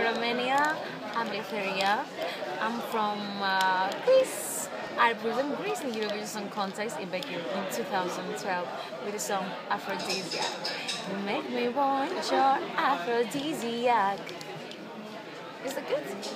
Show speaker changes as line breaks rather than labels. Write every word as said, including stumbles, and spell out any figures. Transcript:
Romania. I'm Eleftheria. I'm from uh, Greece. I represent Greece in the Eurovision Song Contest in Baku in two thousand twelve with the song Aphrodisiac. You make me want your Aphrodisiac. Is that good?